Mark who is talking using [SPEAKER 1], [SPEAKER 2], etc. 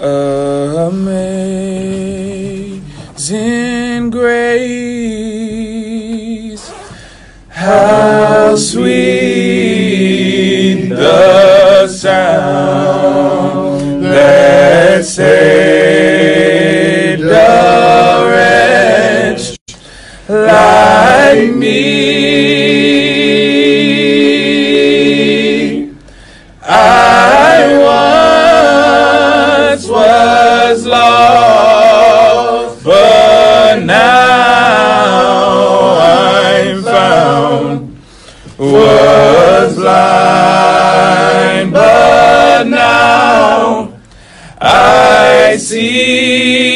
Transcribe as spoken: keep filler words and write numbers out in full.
[SPEAKER 1] Amazing grace, how sweet the sound that saved a wretch like me. I once was lost, but now I'm found. Was blind, but now I see.